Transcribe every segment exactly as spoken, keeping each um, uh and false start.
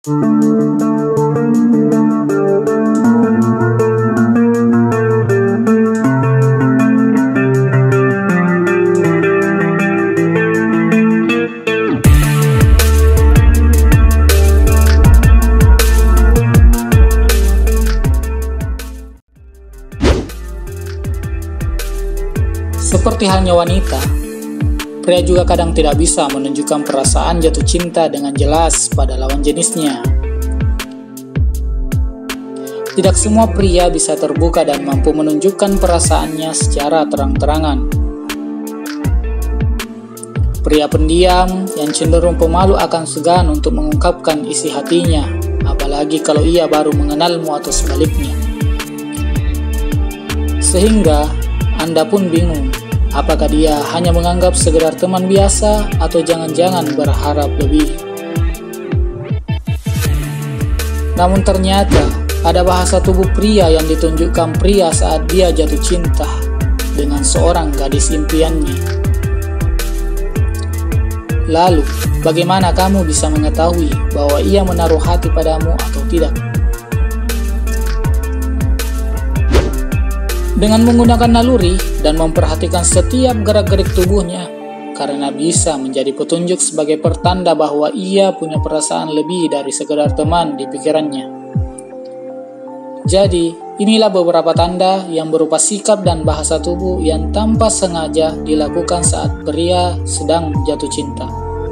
Seperti halnya wanita, pria juga kadang tidak bisa menunjukkan perasaan jatuh cinta dengan jelas pada lawan jenisnya. Tidak semua pria bisa terbuka dan mampu menunjukkan perasaannya secara terang-terangan. Pria pendiam yang cenderung pemalu akan segan untuk mengungkapkan isi hatinya, apalagi kalau ia baru mengenalmu atau sebaliknya. Sehingga Anda pun bingung, apakah dia hanya menganggap sekedar teman biasa atau jangan-jangan berharap lebih. Namun ternyata ada bahasa tubuh pria yang ditunjukkan pria saat dia jatuh cinta dengan seorang gadis impiannya. Lalu, bagaimana kamu bisa mengetahui bahwa ia menaruh hati padamu atau tidak? Dengan menggunakan naluri dan memperhatikan setiap gerak-gerik tubuhnya, karena bisa menjadi petunjuk sebagai pertanda bahwa ia punya perasaan lebih dari sekedar teman di pikirannya. Jadi, inilah beberapa tanda yang berupa sikap dan bahasa tubuh yang tanpa sengaja dilakukan saat pria sedang jatuh cinta.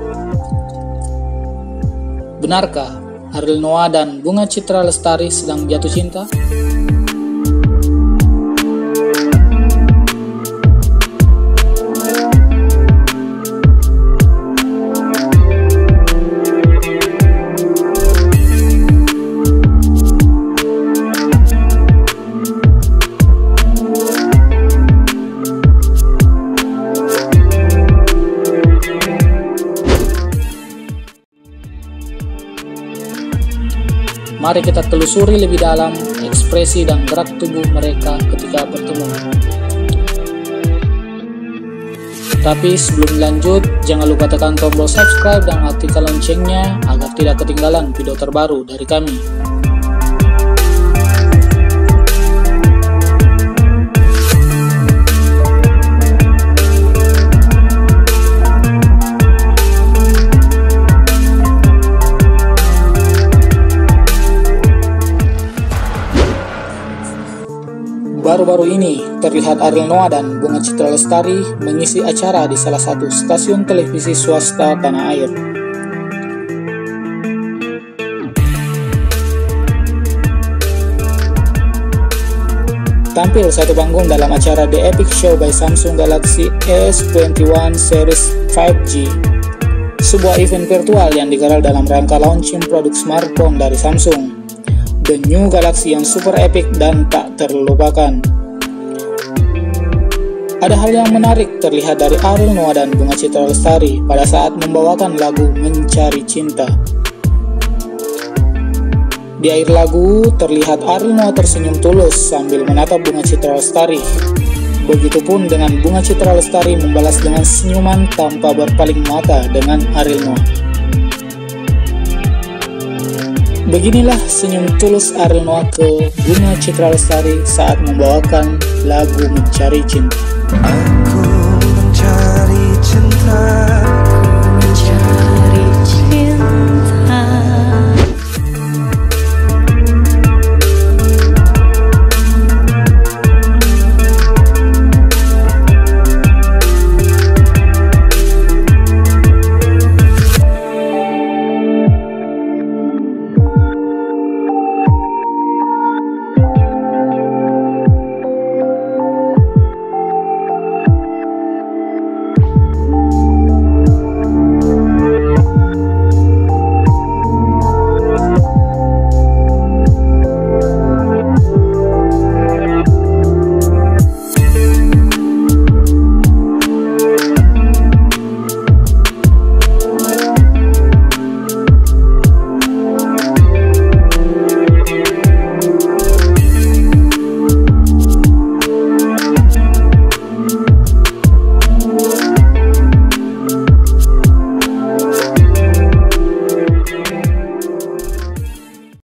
Benarkah Ariel Noah dan Bunga Citra Lestari sedang jatuh cinta? Mari kita telusuri lebih dalam ekspresi dan gerak tubuh mereka ketika bertemu. Tapi sebelum lanjut, jangan lupa tekan tombol subscribe dan aktifkan loncengnya agar tidak ketinggalan video terbaru dari kami. Baru-baru ini, terlihat Ariel Noah dan Bunga Citra Lestari mengisi acara di salah satu stasiun televisi swasta tanah air. Tampil satu panggung dalam acara The Epic Show by Samsung Galaxy S dua puluh satu Series lima G, sebuah event virtual yang digelar dalam rangka launching produk smartphone dari Samsung, The New Galaxy yang super epic dan tak terlupakan. Ada hal yang menarik terlihat dari Ariel Noah dan Bunga Citra Lestari pada saat membawakan lagu Mencari Cinta. Di akhir lagu, terlihat Ariel Noah tersenyum tulus sambil menatap Bunga Citra Lestari. Begitupun dengan Bunga Citra Lestari membalas dengan senyuman tanpa berpaling mata dengan Ariel Noah. Beginilah senyum tulus Ariel Noah ke Bunga Citra Lestari saat membawakan lagu Mencari Cinta. Aku mencari cinta.